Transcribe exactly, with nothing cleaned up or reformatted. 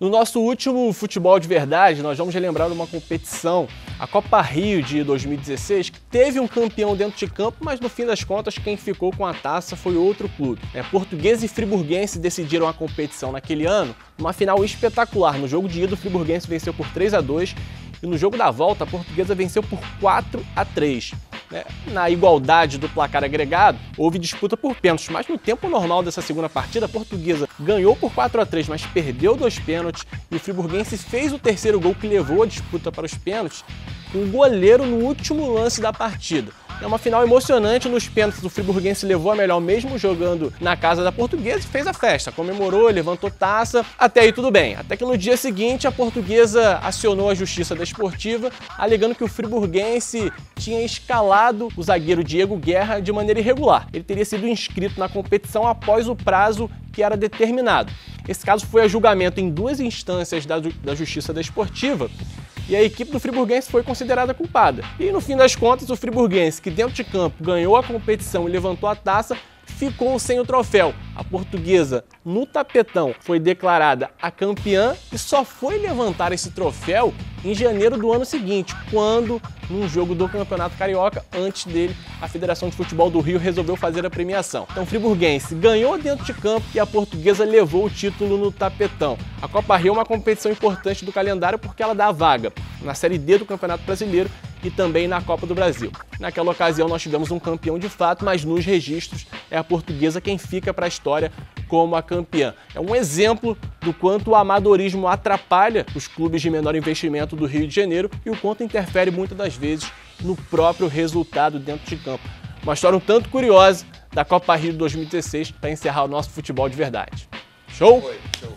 No nosso último Futebol de Verdade, nós vamos relembrar uma competição, a Copa Rio de dois mil e dezesseis, que teve um campeão dentro de campo, mas no fim das contas quem ficou com a taça foi outro clube. É, Portuguesa e Friburguense decidiram a competição naquele ano, uma final espetacular. No jogo de ida, o Friburguense venceu por três a dois e no jogo da volta, a Portuguesa venceu por quatro a três. Na igualdade do placar agregado, houve disputa por pênaltis, mas no tempo normal dessa segunda partida, a Portuguesa ganhou por quatro a três, mas perdeu dois pênaltis e o Friburguense fez o terceiro gol que levou a disputa para os pênaltis, com o goleiro no último lance da partida. É uma final emocionante. Nos pênaltis, o Friburguense levou a melhor mesmo jogando na casa da Portuguesa e fez a festa, comemorou, levantou taça, até aí tudo bem. Até que no dia seguinte a Portuguesa acionou a Justiça Desportiva, alegando que o Friburguense tinha escalado o zagueiro Diego Guerra de maneira irregular. Ele teria sido inscrito na competição após o prazo que era determinado. Esse caso foi a julgamento em duas instâncias da, da Justiça Desportiva, e a equipe do Friburguense foi considerada culpada. E no fim das contas, o Friburguense, que dentro de campo ganhou a competição e levantou a taça, ficou sem o troféu. A Portuguesa, no tapetão, foi declarada a campeã e só foi levantar esse troféu em janeiro do ano seguinte, quando, num jogo do Campeonato Carioca, antes dele, a Federação de Futebol do Rio resolveu fazer a premiação. Então o Friburguense ganhou dentro de campo e a Portuguesa levou o título no tapetão. A Copa Rio é uma competição importante do calendário porque ela dá a vaga na Série D do Campeonato Brasileiro e também na Copa do Brasil. Naquela ocasião nós tivemos um campeão de fato, mas nos registros é a Portuguesa quem fica para a história como a campeã. É um exemplo do quanto o amadorismo atrapalha os clubes de menor investimento do Rio de Janeiro e o quanto interfere muitas das vezes no próprio resultado dentro de campo. Uma história um tanto curiosa da Copa Rio de dois mil e dezesseis para encerrar o nosso Futebol de Verdade. Show? Foi, show.